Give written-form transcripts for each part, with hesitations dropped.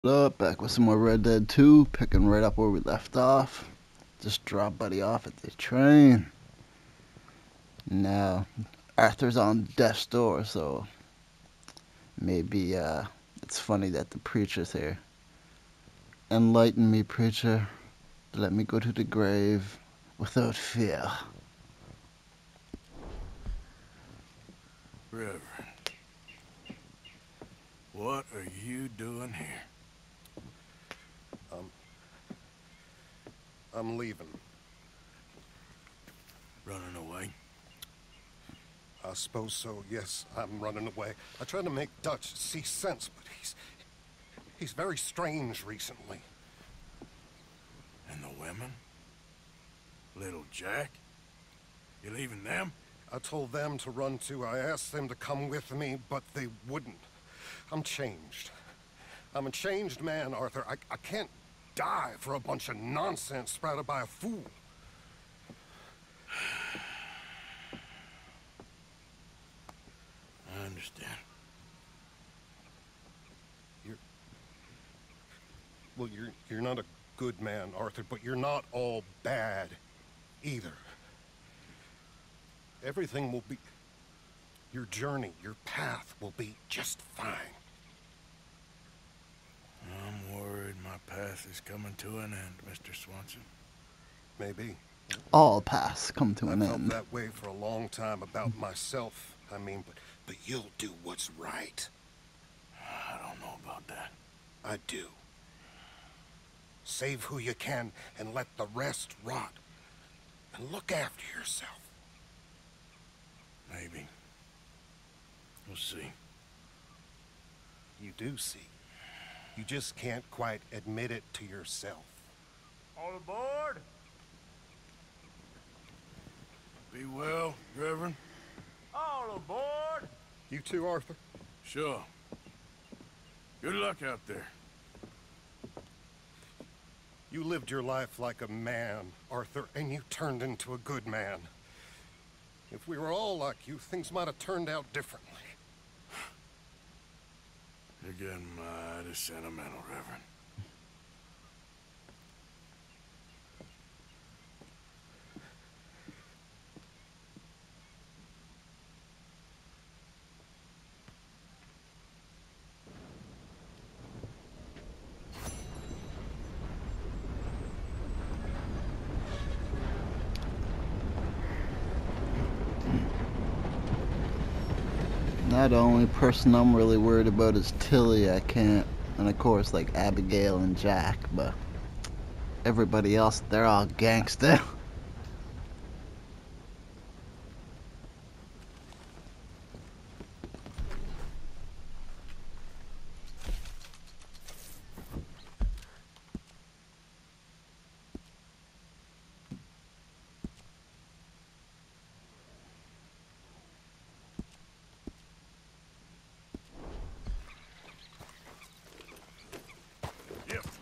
Up, back with some more Red Dead 2, picking right up where we left off. Just dropped Buddy off at the train. Now, Arthur's on death's door, so maybe it's funny that the preacher's here. Enlighten me, preacher. Let me go to the grave without fear. Reverend, what are you doing here? I'm leaving. Running away? I suppose so, yes. I'm running away. I tried to make Dutch see sense, but he's very strange recently. And the women? Little Jack? You leaving them? I told them to run too. I asked them to come with me, but they wouldn't. I'm changed. I'm a changed man, Arthur. I can't die for a bunch of nonsense sprouted by a fool. I understand. You're not a good man, Arthur, but you're not all bad either. Everything will be... Your journey, your path will be just fine. I'm worried my path is coming to an end, Mr. Swanson. Maybe. All paths come to an I felt end. that way for a long time about myself. I mean, but you'll do what's right. I don't know about that. I do. Save who you can and let the rest rot. And look after yourself. Maybe. We'll see. You do see. You just can't quite admit it to yourself. All aboard? Be well, Reverend. All aboard? You too, Arthur? Sure. Good luck out there. You lived your life like a man, Arthur, and you turned into a good man. If we were all like you, things might have turned out differently. You're getting mighty sentimental, Reverend. Now the only person I'm really worried about is Tilly. And of course, like Abigail and Jack, but everybody else, they're all gangsta. Yep.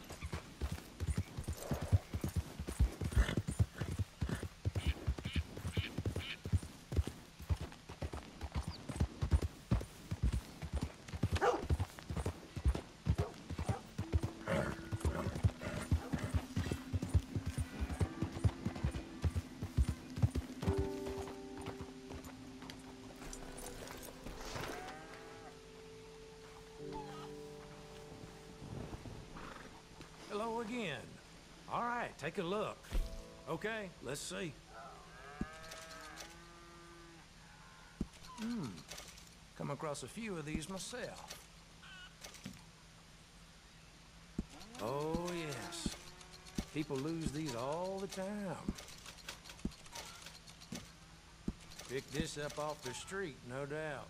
Hello again. All right, take a look. Okay, let's see. Come across a few of these myself. Oh, yes. People lose these all the time. Pick this up off the street, no doubt.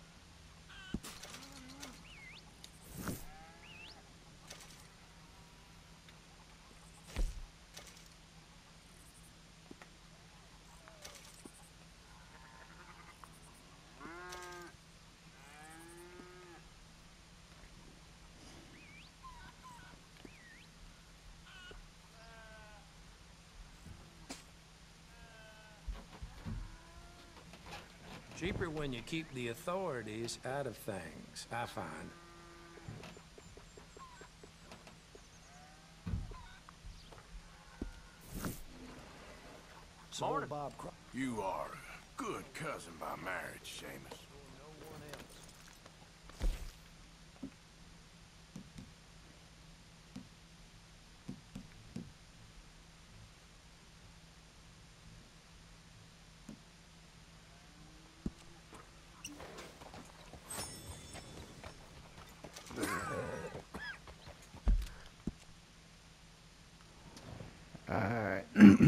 Cheaper when you keep the authorities out of things, I find. It's old Morning. Bob Cro- You are a good cousin by marriage, Seamus. Alright.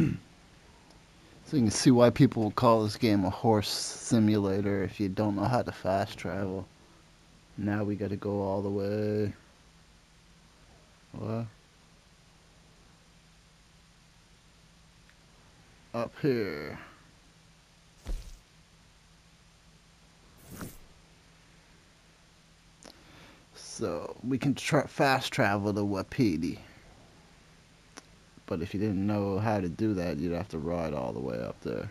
So you can see why people will call this game a horse simulator if you don't know how to fast travel. Now we gotta go all the way. What? Up here. So we can fast travel to Wapiti. But if you didn't know how to do that, you'd have to ride all the way up there.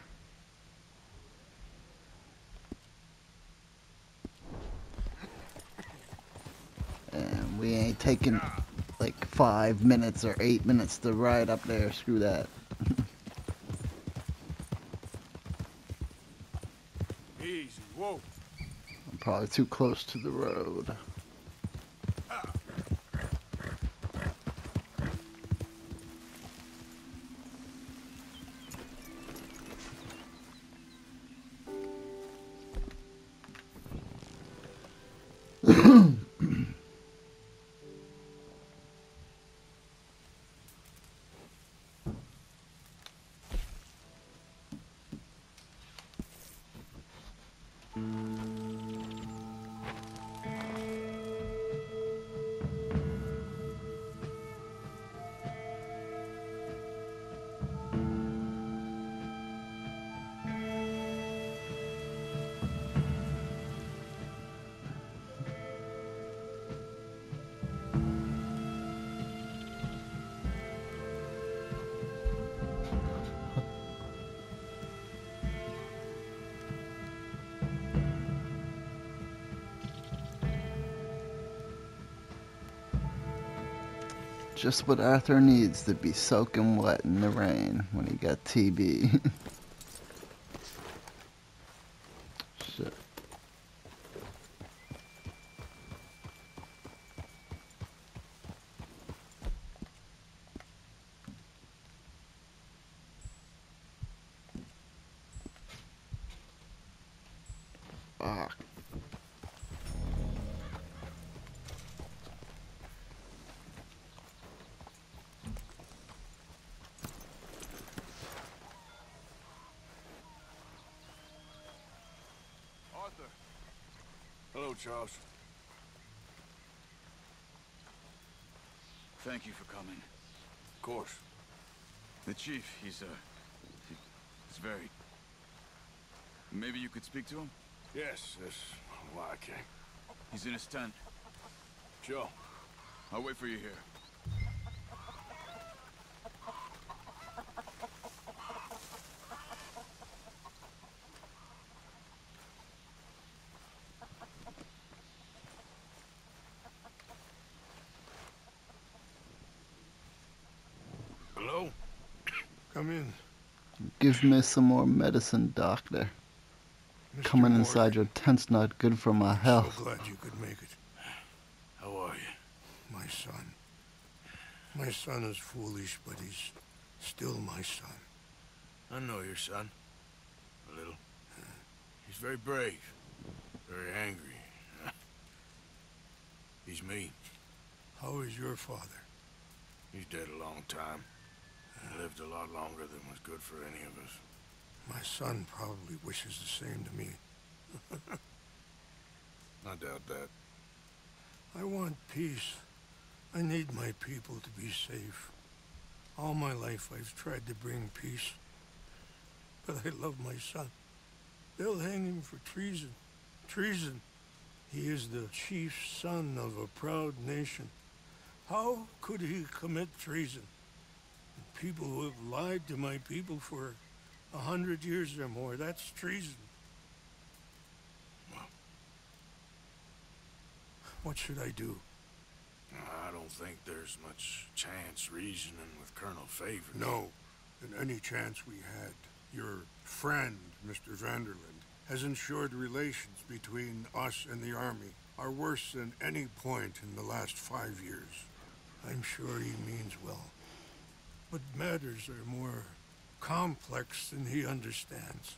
And we ain't taking like 5 minutes or 8 minutes to ride up there. Screw that. Easy, whoa. I'm probably too close to the road. Just what Arthur needs to be soaking wet in the rain when he got TB. Shit. Fuck. Arthur. Hello, Charles. Thank you for coming. Of course. The chief, he's very... Maybe you could speak to him? Yes, that's why I came. He's in his tent. Sure. I'll wait for you here. Hello? Come in. Give me some more medicine, doctor. Mr. Coming inside Morgan. your tent's not good for my health. So glad you could make it. How are you? My son. My son is foolish, but he's still my son. I know your son. A little. He's very brave. Very angry. He's mean. How is your father? He's dead a long time. He lived a lot longer than was good for any of us. My son probably wishes the same to me. I doubt that. I want peace. I need my people to be safe. All my life I've tried to bring peace. But I love my son. They'll hang him for treason. Treason. He is the chief son of a proud nation. How could he commit treason? People who have lied to my people for 100 years or more, that's treason. Well. What should I do? I don't think there's much chance reasoning with Colonel Favor. No, than any chance we had. Your friend, Mr. Vanderland, has ensured relations between us and the Army are worse than any point in the last 5 years. I'm sure he means well. But matters are more complex than he understands.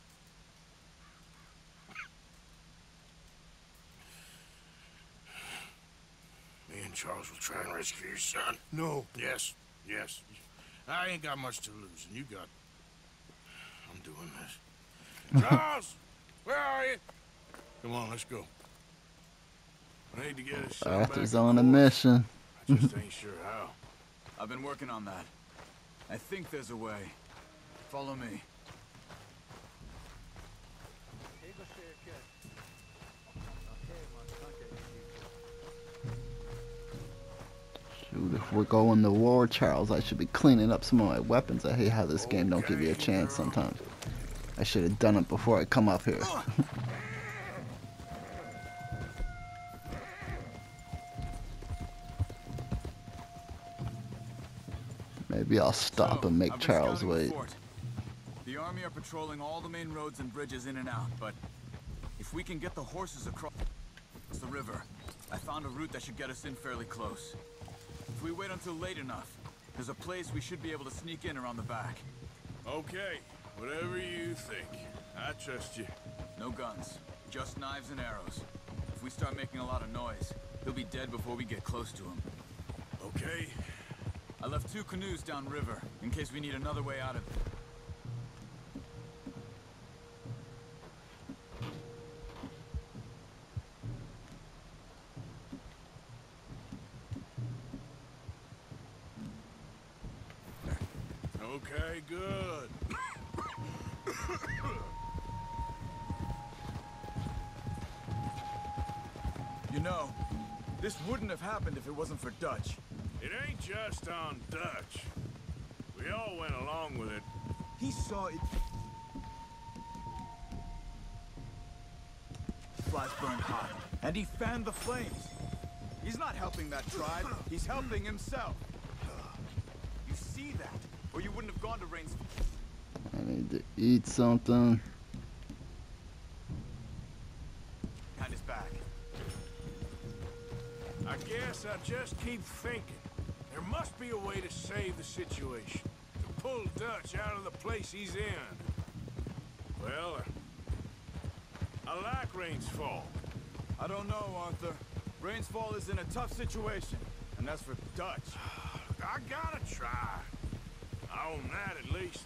Me and Charles will try and rescue your son. No. Yes, yes. I ain't got much to lose, and you got... I'm doing this. Charles! Where are you? Come on, let's go. I need to get his son back Arthur's on on a course. mission. I just ain't sure how. I've been working on that. I think there's a way. Follow me. Shoot, if we're going to war, Charles, I should be cleaning up some of my weapons. I hate how this game don't give you a chance sometimes. I should have done it before I come up here. Maybe I'll stop So, and make I've been Charles scouting the wait. fort. The army are patrolling all the main roads and bridges in and out, but if we can get the horses across the river, I found a route that should get us in fairly close. If we wait until late enough, there's a place we should be able to sneak in around the back. Okay, whatever you think. I trust you. No guns, just knives and arrows. If we start making a lot of noise, he'll be dead before we get close to him. Okay. I left 2 canoes downriver, in case we need another way out of it. Okay, good. You know, this wouldn't have happened if it wasn't for Dutch. It ain't just on Dutch. We all went along with it. He saw it. Flies burned hot, and he fanned the flames. He's not helping that tribe, he's helping himself. You see that, or you wouldn't have gone to Rains. I need to eat something. Behind his back. I guess I just keep thinking. There must be a way to save the situation. To pull Dutch out of the place he's in. Well, I like Rains Fall. I don't know, Arthur. Rainsfall is in a tough situation, and that's for Dutch. I gotta try. I own that at least.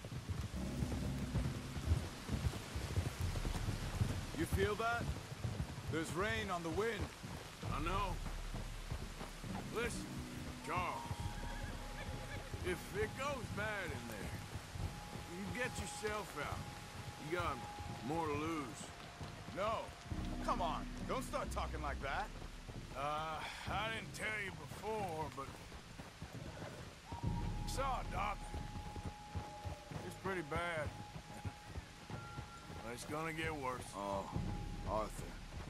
You feel that? There's rain on the wind. I know. Listen, Charles. If it goes bad in there, you get yourself out. You got more to lose. No. Come on, don't start talking like that. I didn't tell you before, but... saw a doctor. It's pretty bad. But it's gonna get worse. Oh, Arthur.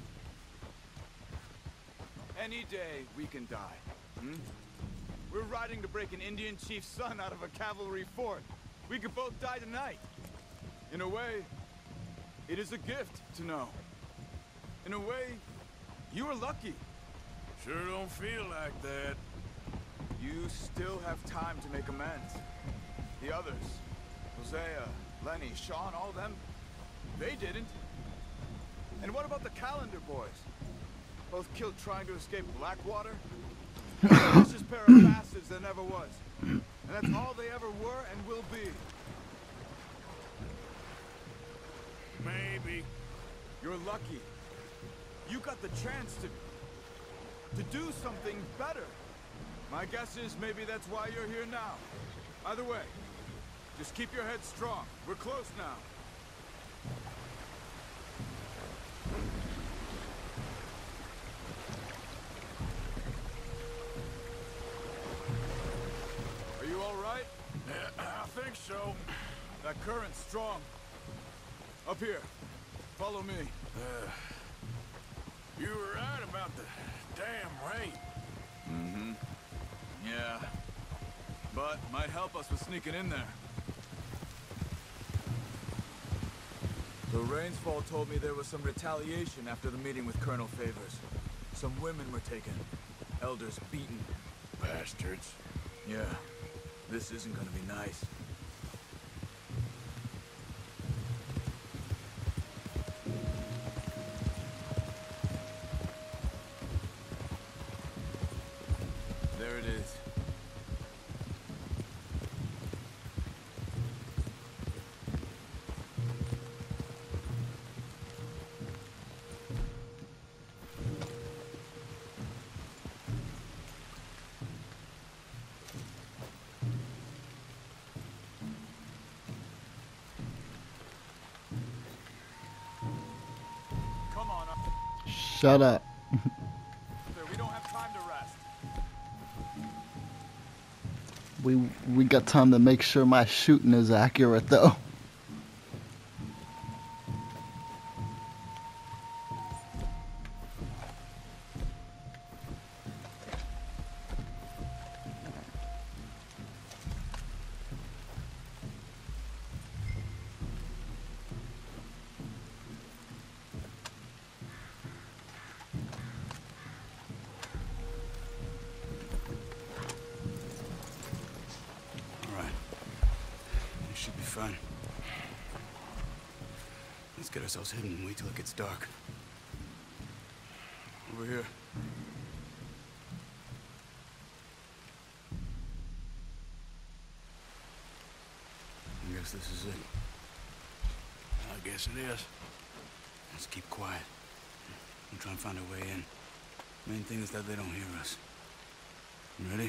Any day we can die. Hmm? We're riding to break an Indian chief's son out of a cavalry fort. We could both die tonight. In a way, it is a gift to know. In a way, you were lucky. Sure don't feel like that. You still have time to make amends. The others, Hosea, Lenny, Sean, all them, they didn't. And what about the Calendar boys? Both killed trying to escape Blackwater? The richest pair of bastards there never was. And that's all they ever were and will be. Maybe. You're lucky. You got the chance to do something better. My guess is maybe that's why you're here now. Either way, just keep your head strong. We're close now. Are you all right? I think so. That current's strong. Up here. Follow me. You were right about the damn rain. Mm-hmm. Yeah. But might help us with sneaking in there. So Rainsfall told me there was some retaliation after the meeting with Colonel Favors. Some women were taken. Elders beaten. Bastards. Yeah. This isn't gonna be nice. There it is. Come on, Shut up. Arthur. We don't have time to rest. We got time to make sure my shooting is accurate though. Should be fun. Let's get ourselves hidden and wait till it gets dark. Over here. I guess this is it. I guess it is. Let's keep quiet. We'll try and find our way in. Main thing is that they don't hear us. You ready?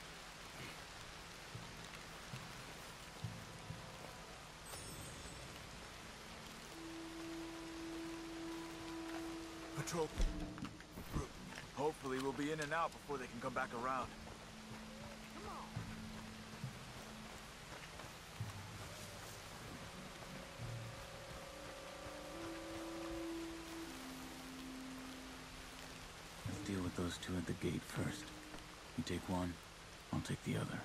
Patrol. Hopefully we'll be in and out before they can come back around. Let's deal with those two at the gate first. You take one, I'll take the other.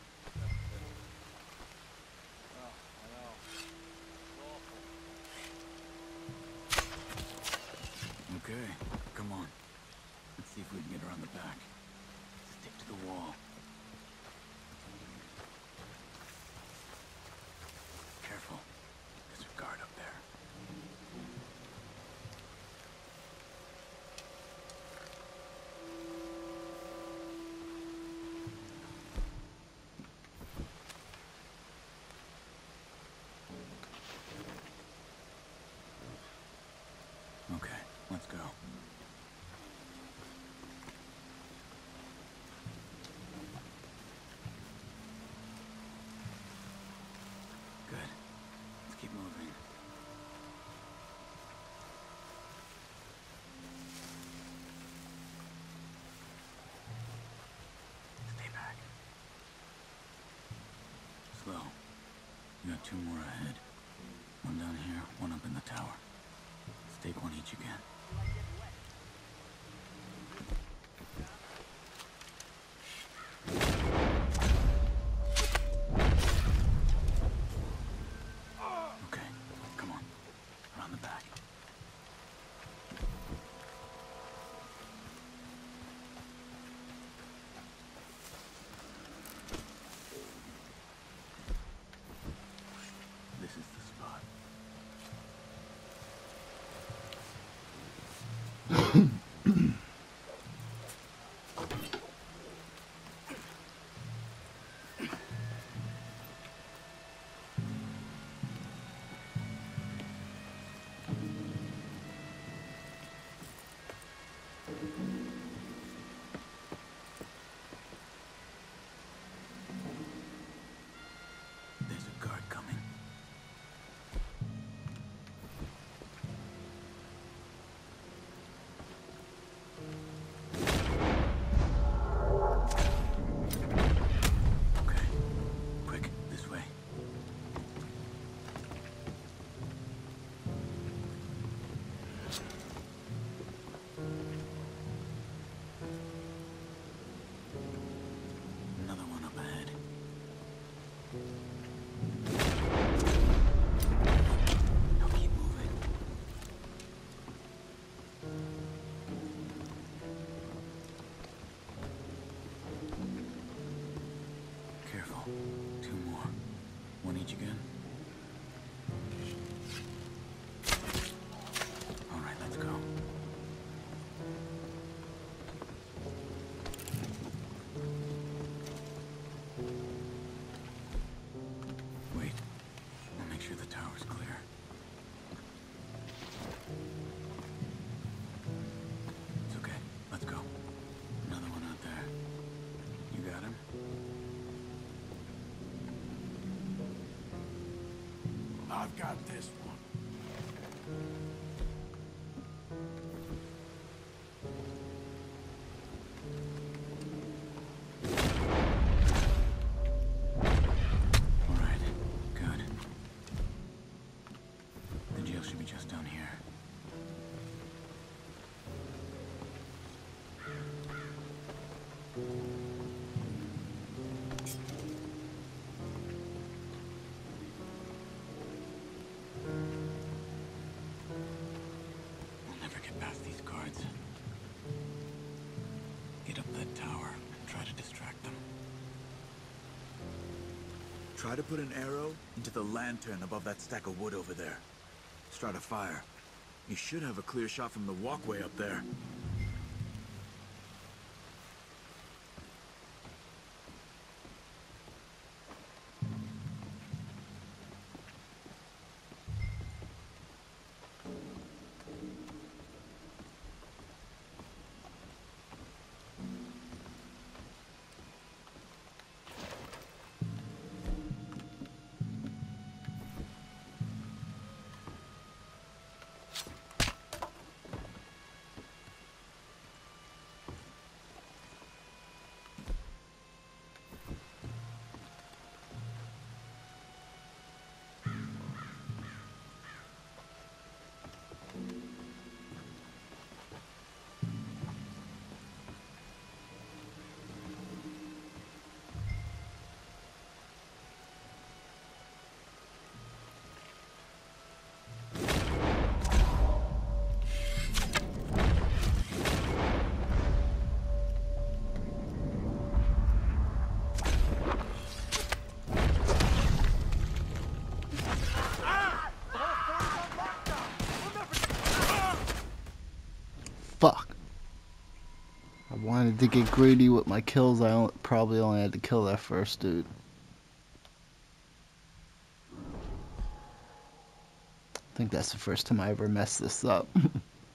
Okay, come on. Let's see if we can get around the back. Stick to the wall. Careful. There's a guard up there. Okay, let's go. Good. Let's keep moving. Stay back. Slow. You got two more ahead. One down here, one up in the tower. Let's take one each again. Okay, come on. Around the back. This is the spot. 2 more. 1 each again. All right, let's go. Wait. I'll make sure the tower's clear. It's okay. Let's go. Another one out there. You got him? I've got this one. All right. Good. The jail should be just down here. We'll never get past these guards. Get up that tower and try to distract them. Try to put an arrow into the lantern above that stack of wood over there. Start a fire. You should have a clear shot from the walkway up there. Fuck. I wanted to get greedy with my kills. Probably only had to kill that first dude. I think that's the first time I ever messed this up. We'll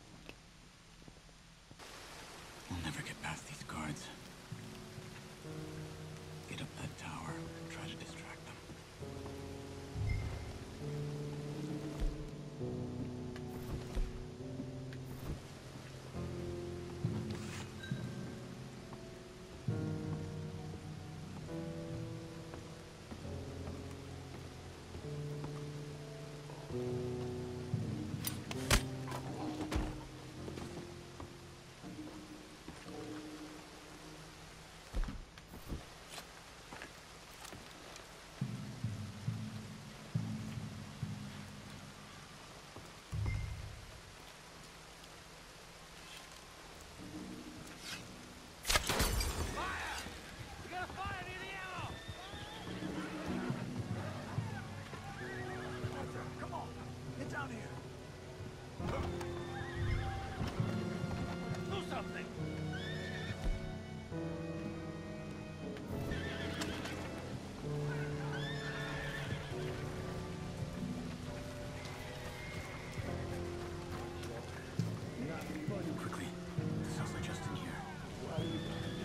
never get past these guards. Get up that tower and try to distract them. Quickly. The cells are just in here.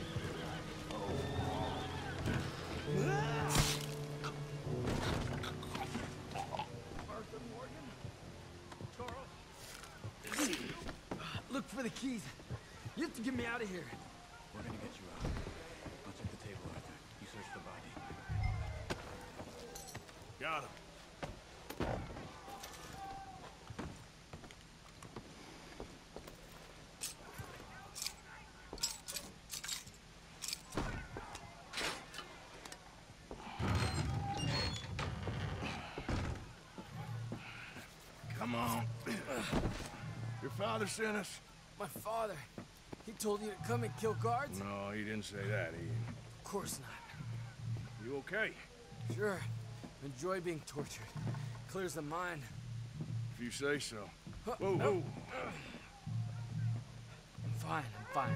Look for the keys. You have to get me out of here. We're gonna get you out. I'll check the table, Arthur. You search the body. Got him. Come on. Your father sent us? My father. He told you to come and kill guards? No, he didn't say that. Of course not. You okay? Sure. Enjoy being tortured. Clears the mind. If you say so. Whoa, whoa. I'm fine, I'm fine.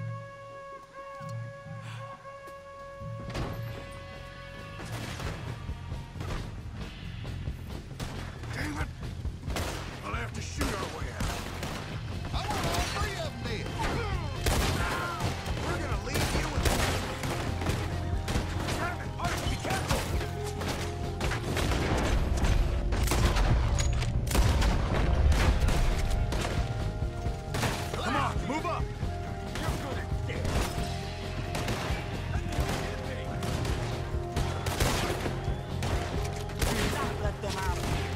Damn it! I'll have to shoot our way out. I want all three of them dead. We're gonna leave you with Damn it! Arthur, be careful! Come on, move up! You're gonna dead. let them out.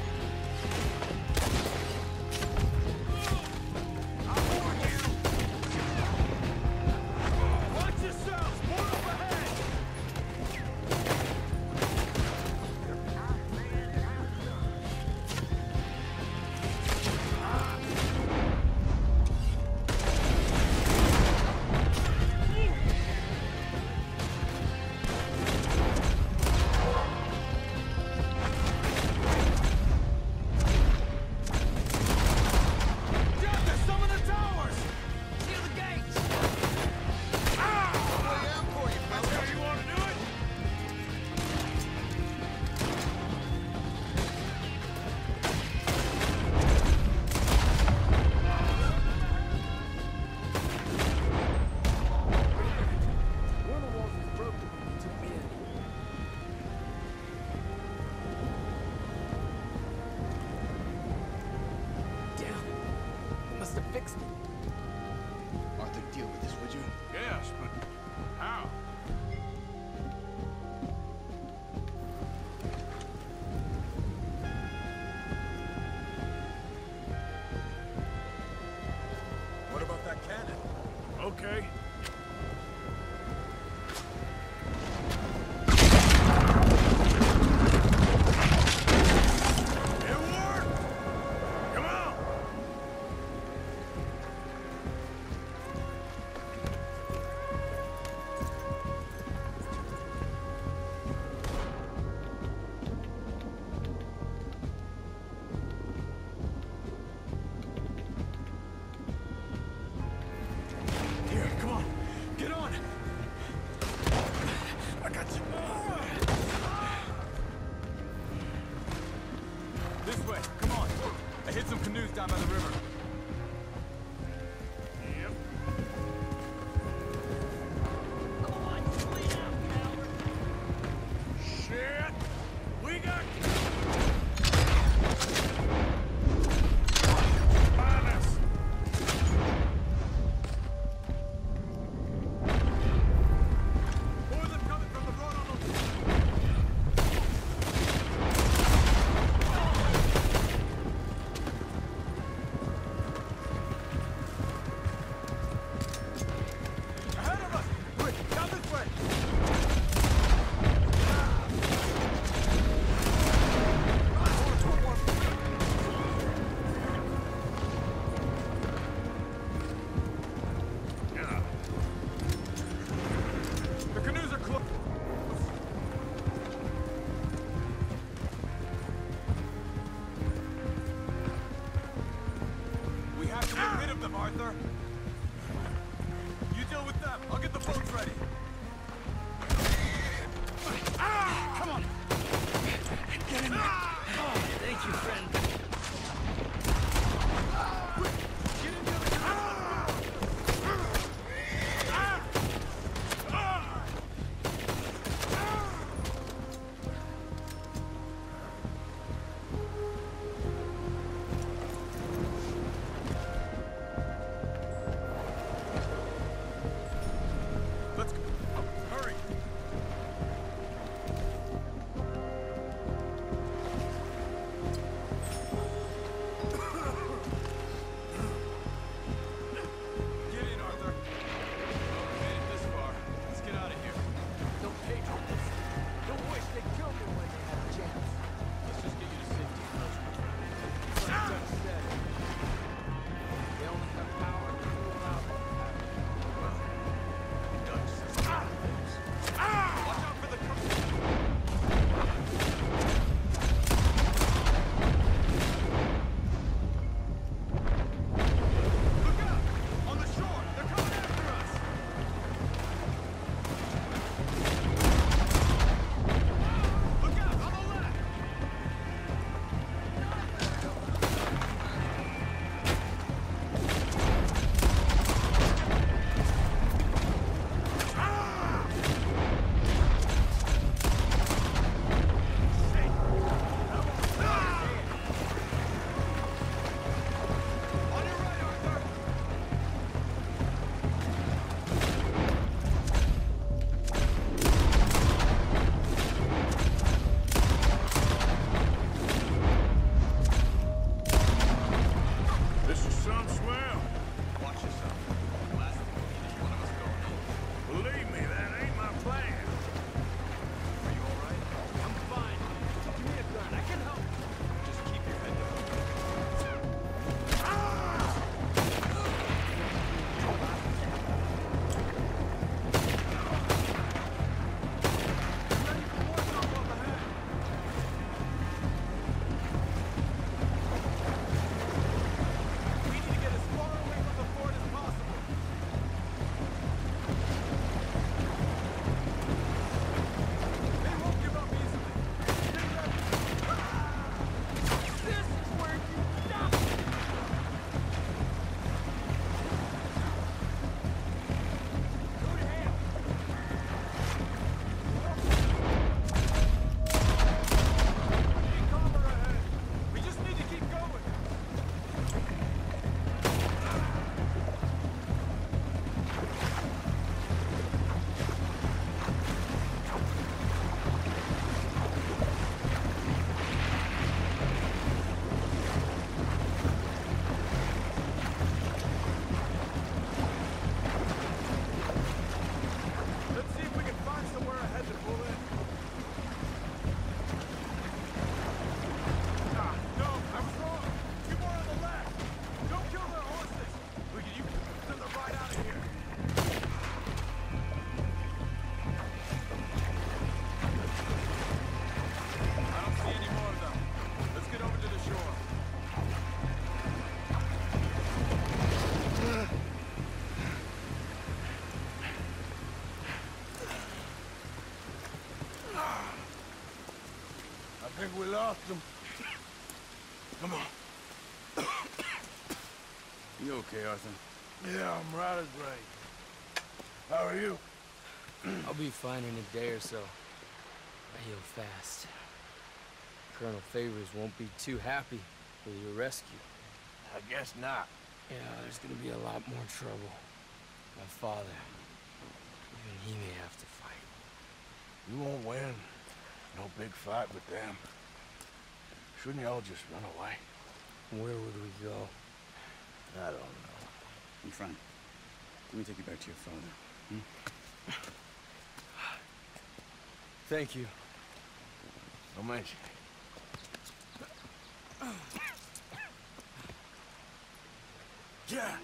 Watch yourselves! More up ahead! Down to some of the towers! Seal the gates! Way out for you, That's fellas. how you want to do it? One of the walls was broken. He took me in. Damn. Must have fixed it. Arthur, deal with this, would you? Yes, but how? What about that cannon? Okay. It worked! Come on! Here, come on. Get on. I got you. This way, come on. I hit some canoes down by the river. Yep. Shit! We got... On us! More of them coming from the road on the... Ahead of us! Quick, down this way! Yeah. The canoes are close. We have to get rid of them, Arthur. You deal with them. I'll get the boats ready. Come on. Get in there. Thank you, friend. Get into the canoe. Let's go. Hurry. think we lost him. Come on. You okay, Arthur? Yeah, I'm right as rain. How are you? I'll be fine in a day or so. I heal fast. Colonel Favors won't be too happy with your rescue. I guess not. Yeah, there's gonna be a lot more trouble. My father, even he may have to fight. You won't win. No big fight with them. Shouldn't y'all just run away? Where would we go? I don't know. I'm fine. Let me take you back to your father. Hmm? Thank you. Don't mention it. Yeah!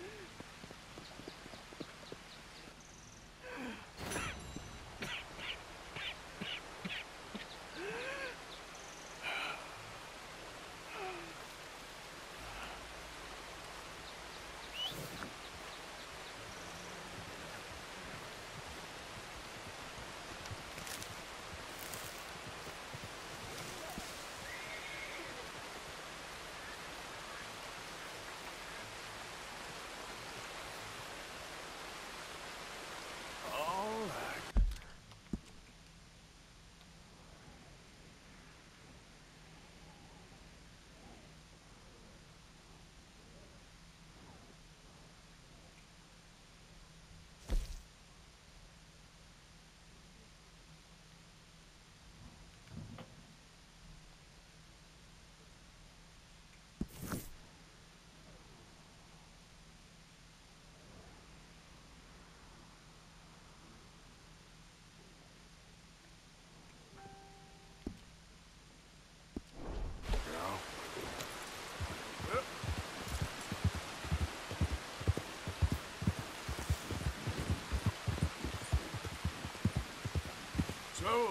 So,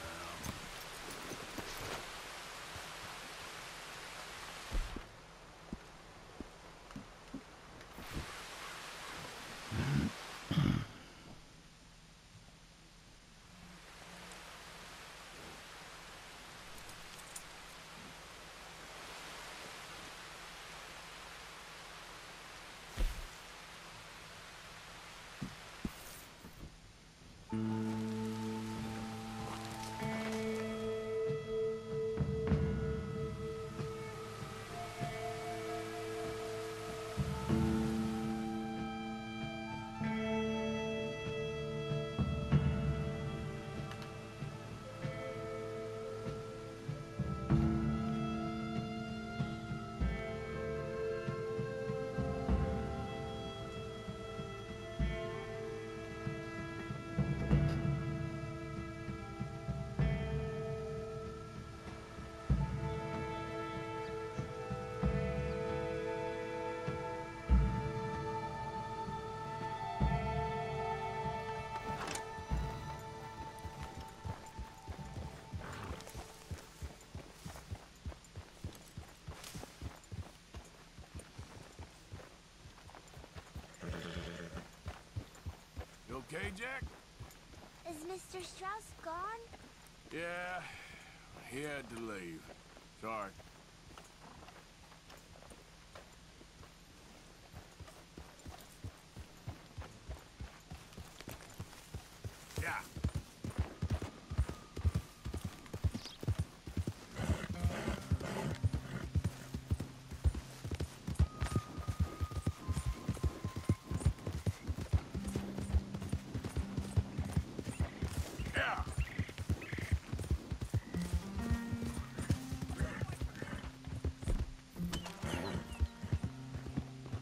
you okay, Jack? Is Mr. Strauss gone? Yeah, he had to leave. Sorry. Yeah. Yeah.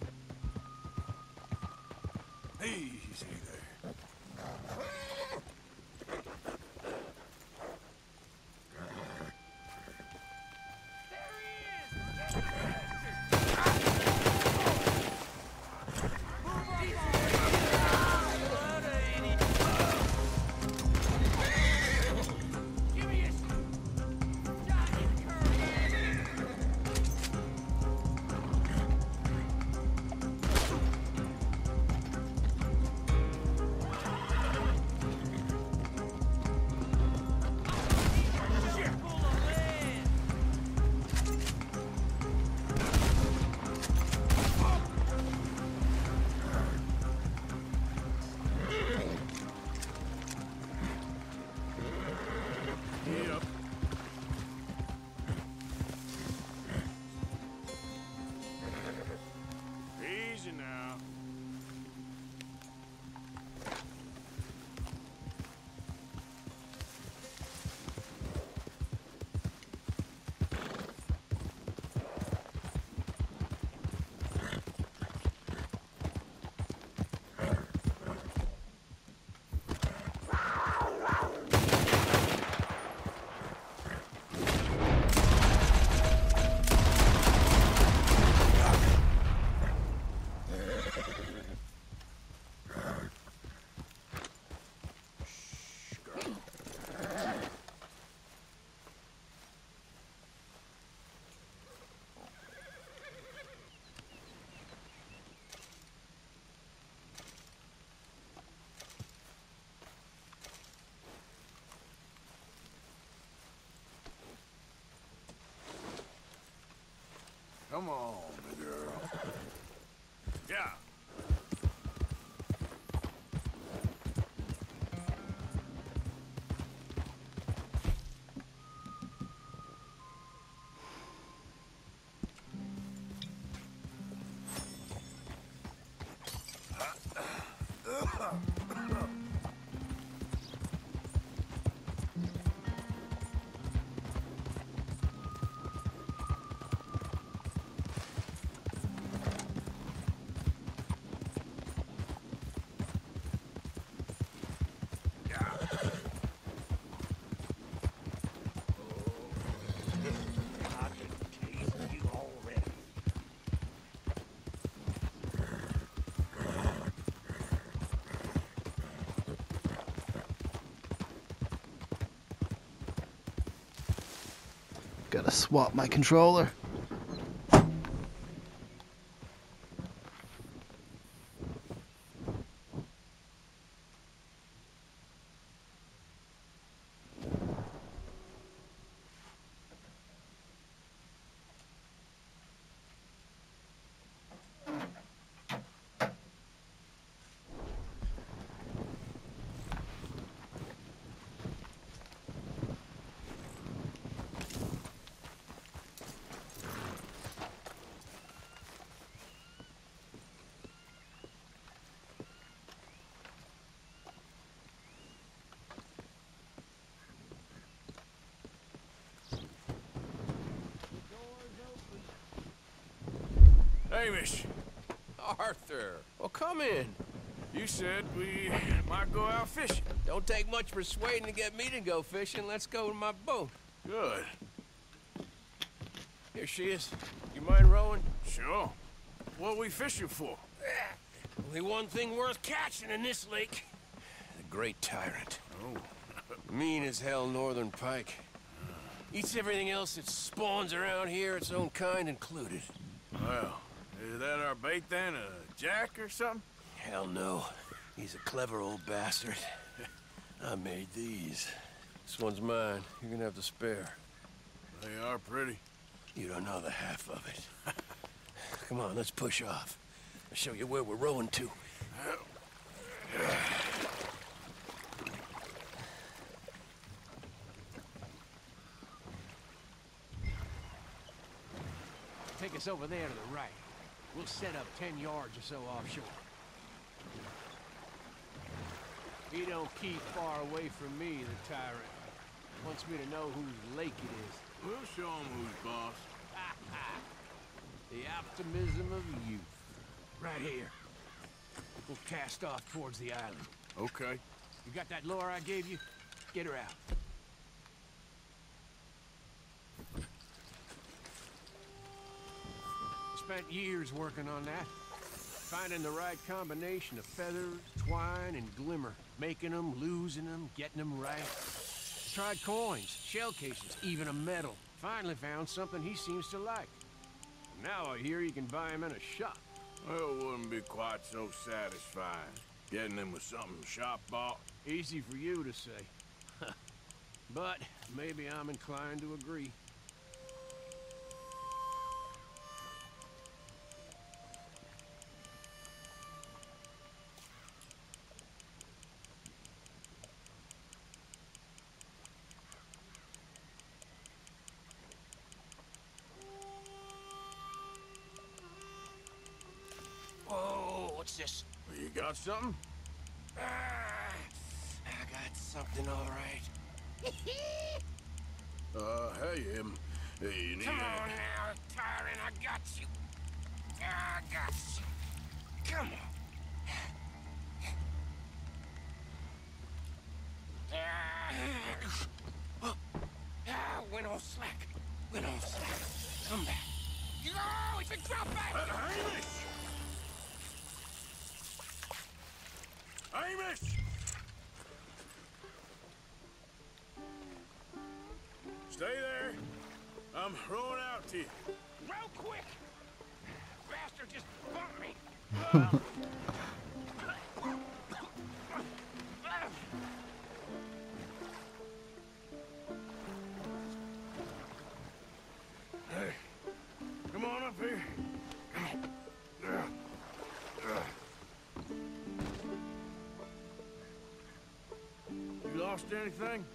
Easy there. Gotta swap my controller. Hamish! Arthur, well, come in. You said we might go out fishing. Don't take much persuading to get me to go fishing. Let's go to my boat. Good. Here she is. You mind rowing? Sure. What we fishing for? Only one thing worth catching in this lake. The Great Tyrant. Oh. Mean as hell northern pike. Eats everything else that spawns around here, its own kind included. Well, is that our bait then? A jack or something? Hell no. He's a clever old bastard. I made these. This one's mine. You're gonna have to spare. They are pretty. You don't know the half of it. Come on, let's push off. I'll show you where we're rowing to. Take us over there to the right. We'll set up 10 yards or so offshore. He don't keep far away from me, the tyrant. Wants me to know whose lake it is. We'll show him who's boss. The optimism of youth. Right here. We'll cast off towards the island. Okay. You got that lure I gave you? Get her out. Spent years working on that. Finding the right combination of feathers, twine, and glimmer. Making them, losing them, getting them right. Tried coins, shell cases, even a medal. Finally found something he seems to like. Now I hear you can buy him in a shop. Well, it wouldn't be quite so satisfying. Getting him with something shop bought. Easy for you to say. But maybe I'm inclined to agree. What's this? You got something? I got something, all right. Hey, hey, you need Come on now, tyrant, I got you. I got you. Come on. Went off slack. Went off slack. Come back. No, it's a drop back. Hamish! Hamish! Stay there. I'm rowing out to you. Row quick! Bastard just bumped me. Hey, come on up here. You lost anything?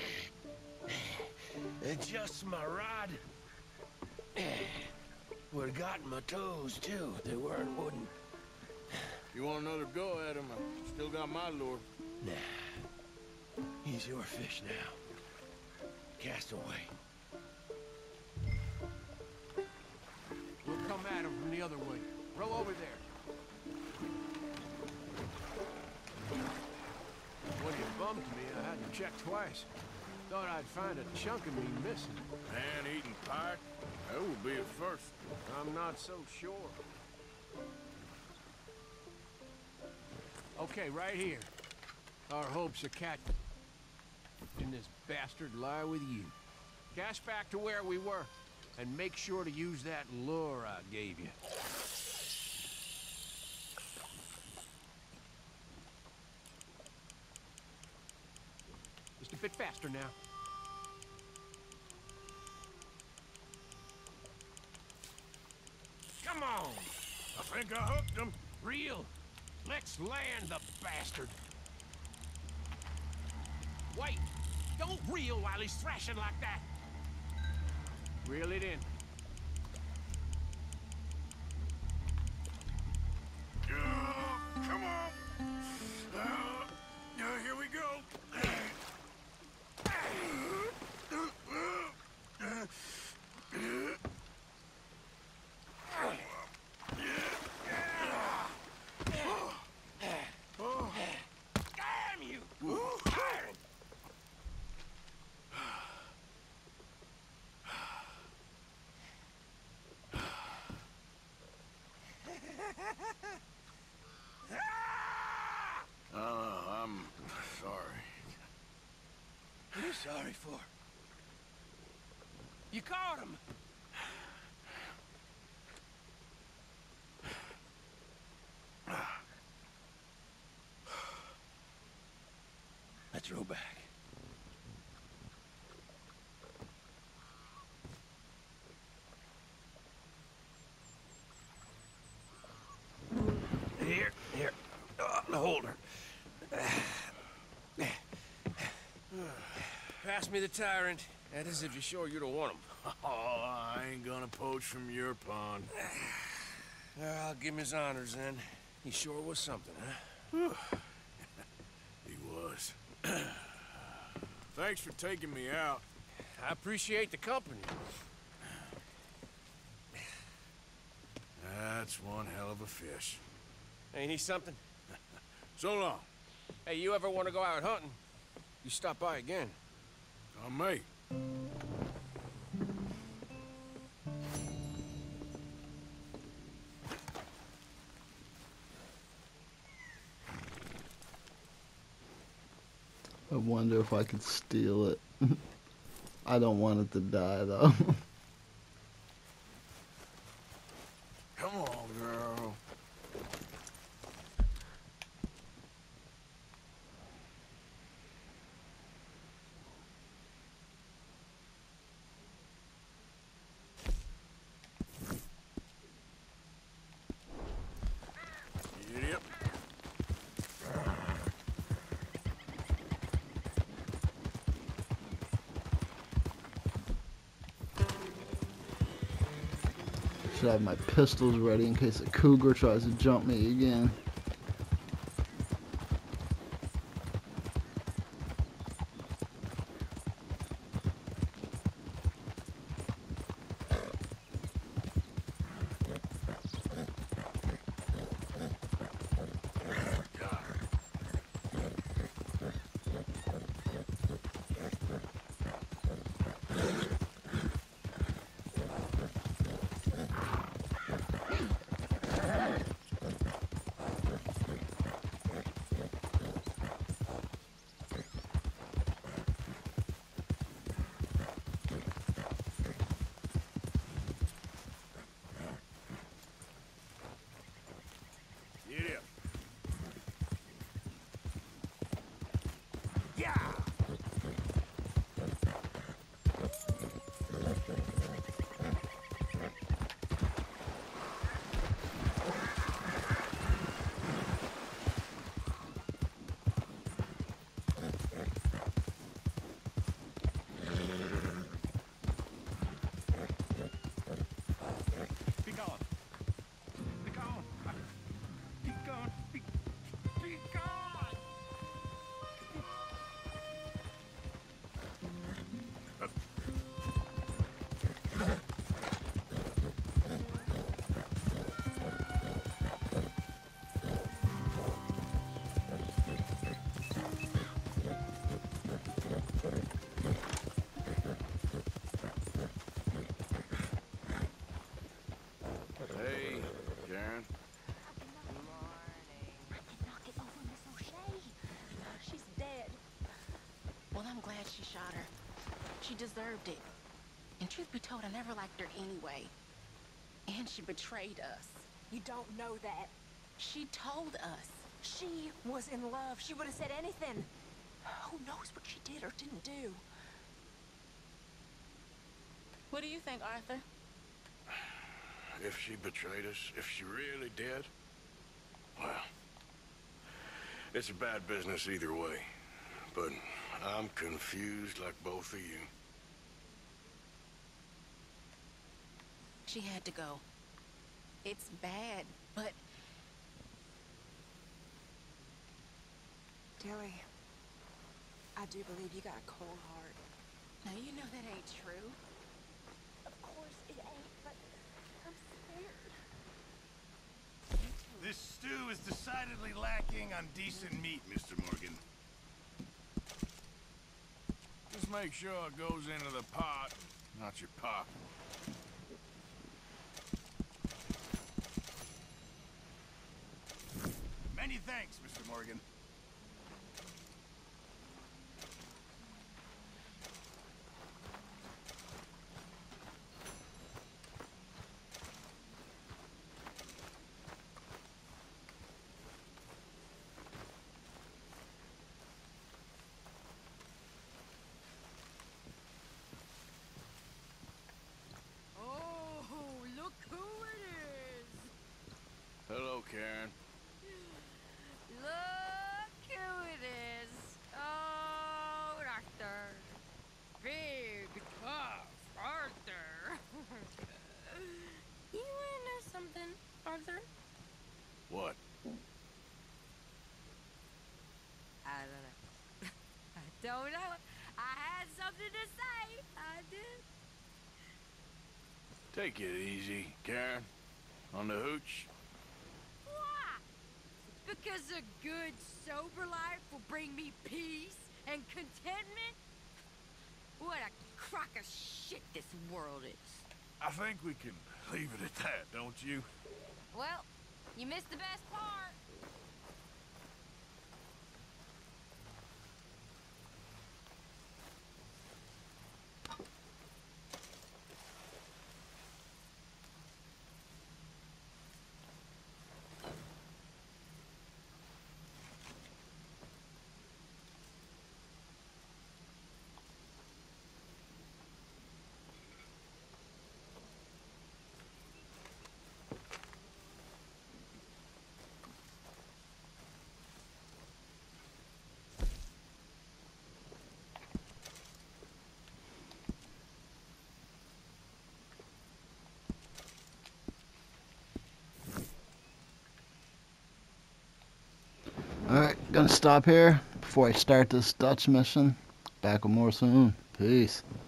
Just my rod. Would've gotten my toes, too, if they weren't wooden. You want another go at him? I still got my lure. Nah. He's your fish now. Cast away. We'll come at him from the other way. Row over there. When you bumped me, I had to check twice. Thought I'd find a chunk of me missing. Man-eating pike? That would be a first. I'm not so sure. Okay, right here. Our hopes of catching this bastard lie with you. Cash back to where we were. And make sure to use that lure I gave you. Just a bit faster now. Come on! I think I hooked him. Reel. Let's land the bastard. Wait! Don't reel while he's thrashing like that. Reel it in. Come on! Here we go! Damn you! I'm sorry. What are you sorry for? You caught him! Let's row back. Here. Hold her. Pass me the tyrant. That is if you're sure you don't want him. Oh, I ain't gonna poach from your pond. I'll give him his honors then. He sure was something, huh? He was. Thanks for taking me out. I appreciate the company. That's one hell of a fish. Ain't he something? So long. Hey, you ever want to go out hunting? You stop by again. On me. I wonder if I could steal it. I don't want it to die, though. Come on, girl. Yep. Should have my pistols ready in case a cougar tries to jump me again. She shot her. She deserved it. And truth be told, I never liked her anyway. And she betrayed us. You don't know that. She told us. She was in love. She would have said anything. Who knows what she did or didn't do? What do you think, Arthur? If she betrayed us, if she really did, well, it's a bad business either way. But I'm confused like both of you. She had to go. It's bad, but... Dilly, I do believe you got a cold heart. Now, you know that ain't true. Of course it ain't, but I'm scared. This stew is decidedly lacking on decent meat, Mr. Morgan. Just make sure it goes into the pot, not your pocket. Many thanks, Mr. Morgan. Hello, Karen. Look who it is. Oh, Arthur. Big, tough Arthur. You wanna know something, Arthur? What? I don't know. I don't know. I had something to say. I did. Take it easy, Karen. On the hooch. Why? Because a good, sober life will bring me peace and contentment? What a crock of shit this world is. I think we can leave it at that, don't you? Well, you missed the best part. Alright, gonna stop here before I start this Dutch mission. Back with more soon. Peace.